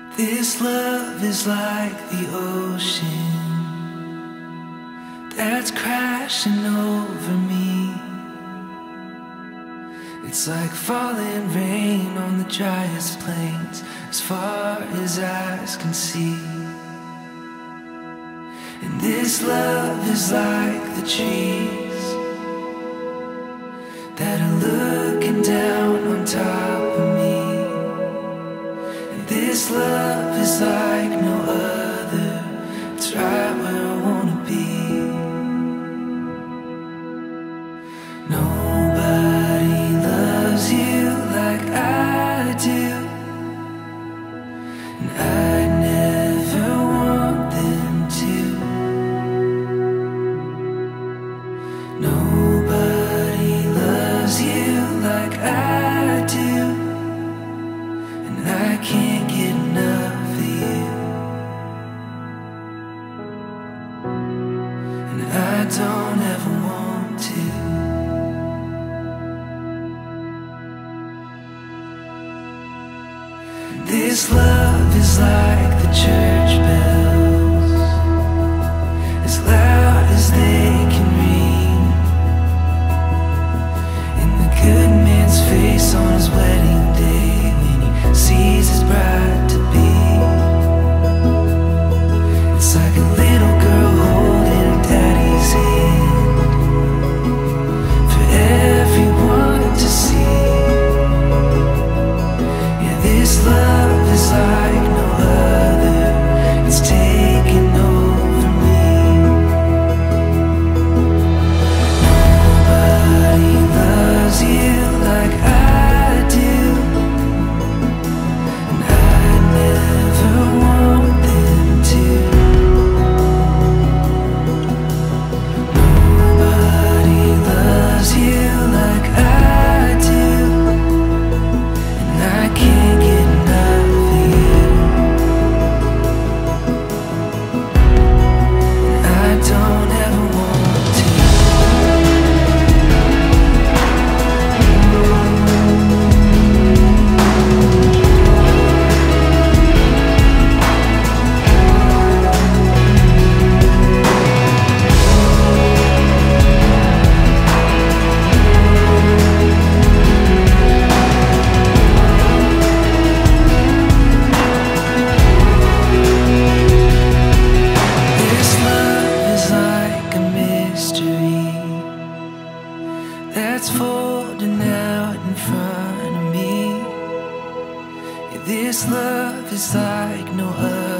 This love is like the ocean that's crashing over me. It's like falling rain on the driest plains, as far as eyes can see. And this love is like the trees that are looking down on top of me. And this love is like no other. It's right where I wanna be. Nobody loves you like I do, and I never want them to. Nobody loves you like I do, and I can't get enough of you. And I don't ever want to. This love is like the church bells, as loud as they can ring, in the good man's face on his wedding day, when he sees his bride to be. It's like a little girl holding her daddy's hand, for everyone to see. Yeah, this love is like no other. It's taking over me. Nobody loves you like I do, and I never want them to. Nobody loves you like I do, and I can't get enough of you. And I don't ever want to. This love is like a mystery that's folding out in front of me. Yeah, this love is like no other.